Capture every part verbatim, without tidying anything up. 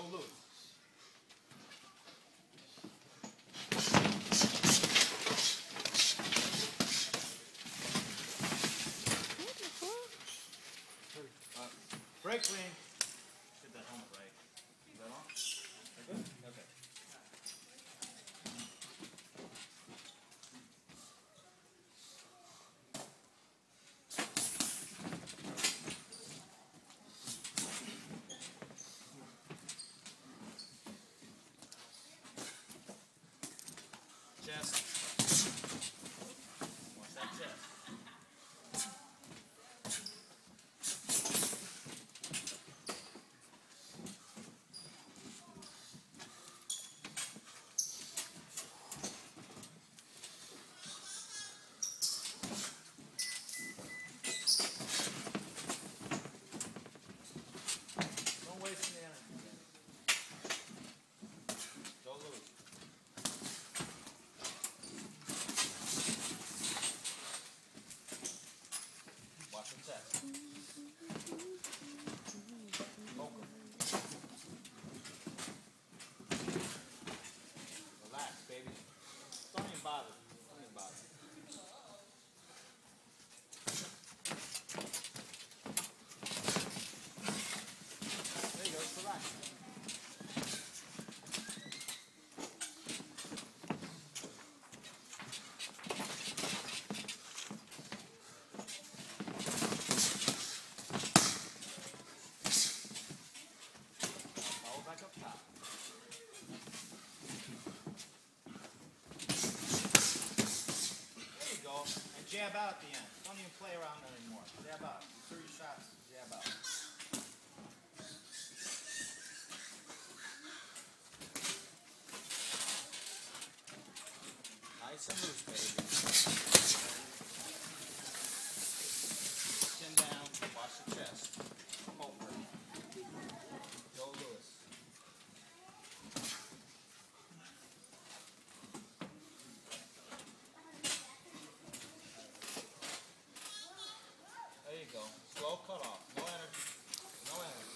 Joe Louis. Uh, break clean. Get that helmet right. Is that on? Is that good? Okay. Chest. Watch that chest. Don't waste any energy. Joe Louis. Watch the chest. Poker. Relax, baby. Don't even bother. Don't even bother. There you go. Just relax. Follow back up top. There you go. And jab out at the end. Don't even play around anymore. Jab out. You threw your shots. Jab out. Nice and loose, baby. Chin down. Watch the chest. Poker. Joe Louis. There you go. Slow cut off. No energy. No energy.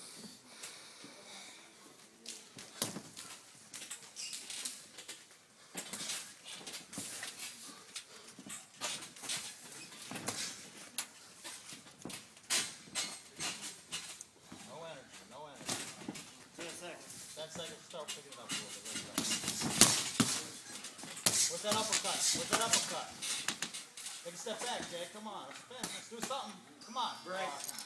No energy. No energy. Ten seconds. Ten seconds. Start picking it up a little bit. Let's go. What's that uppercut? What's that uppercut? Take a step back, Jay. Come on. Let's spin. Let's do something. Come on. Break. Oh,